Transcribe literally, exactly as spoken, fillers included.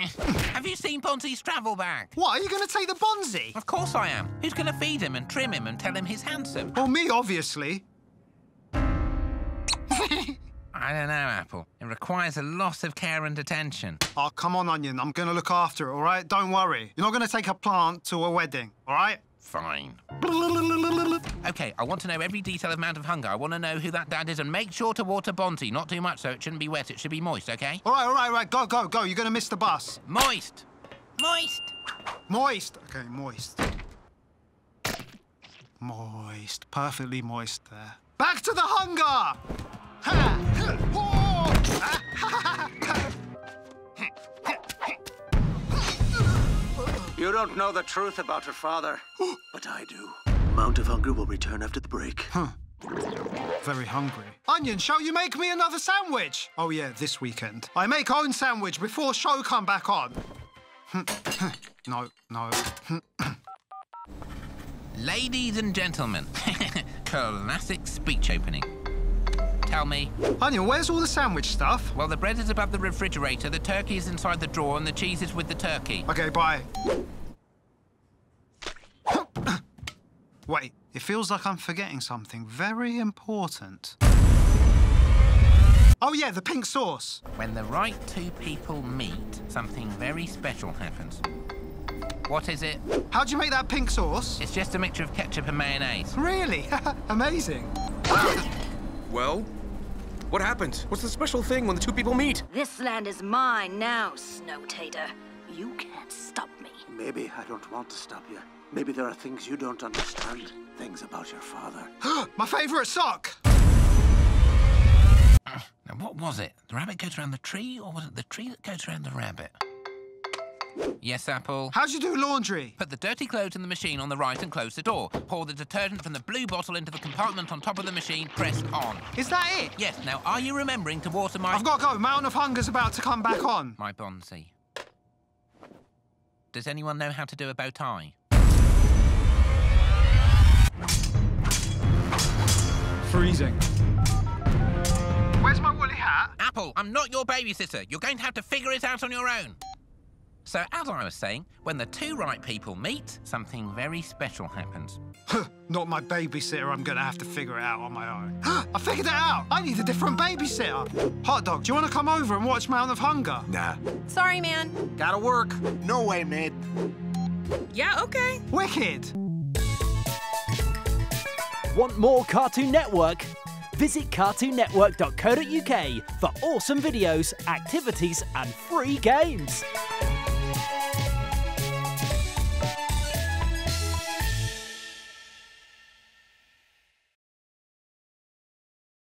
Have you seen Bonzi's travel bag? What, are you going to take the Bonzi? Of course I am. Who's going to feed him and trim him and tell him he's handsome? Well, me, obviously. I don't know, Apple. It requires a lot of care and attention. Oh, come on, Onion. I'm going to look after it, all right? Don't worry. You're not going to take a plant to a wedding, all right? Fine. OK, I want to know every detail of Mount of Hunger. I want to know who that dad is, and make sure to water Bonzi. Not too much, so it shouldn't be wet. It should be moist, OK? All right, all right, all right. Go, go, go. You're going to miss the bus. Moist. Moist. Moist. OK, moist. Moist. Perfectly moist there. Back to the hunger! Ha! You don't know the truth about your father, but I do. Mount of Hunger will return after the break. Huh. Very hungry. Onion, shall you make me another sandwich? Oh, yeah, this weekend. I make own sandwich before show come back on. No, no. Ladies and gentlemen, classic speech opening. Tell me. Onion, where's all the sandwich stuff? Well, the bread is above the refrigerator, the turkey is inside the drawer, and the cheese is with the turkey. OK, bye. Wait, it feels like I'm forgetting something very important. Oh, yeah, the pink sauce. When the right two people meet, something very special happens. What is it? How'd you make that pink sauce? It's just a mixture of ketchup and mayonnaise. Really? Amazing. Well, what happened? What's the special thing when the two people meet? This land is mine now, Snow Tater. You can't stop me. Maybe I don't want to stop you. Maybe there are things you don't understand. Things about your father. My favourite sock! Now, what was it? The rabbit goes around the tree, or was it the tree that goes around the rabbit? Yes, Apple? How'd you do laundry? Put the dirty clothes in the machine on the right and close the door. Pour the detergent from the blue bottle into the compartment on top of the machine. Press on. Is that it? Yes. Now, are you remembering to water my... I've got to go. Mountain of Hunger's about to come back on. My Bonzi. Does anyone know how to do a bow tie? Freezing. Where's my woolly hat? Apple, I'm not your babysitter. You're going to have to figure it out on your own. So, as I was saying, when the two right people meet, something very special happens. Not my babysitter. I'm going to have to figure it out on my own. I figured it out. I need a different babysitter. Hot Dog, do you want to come over and watch Mountain of Hunger? Nah. Sorry, man. Gotta work. No way, mate. Yeah, okay. Wicked. Want more Cartoon Network? Visit cartoon network dot co dot U K for awesome videos, activities and free games.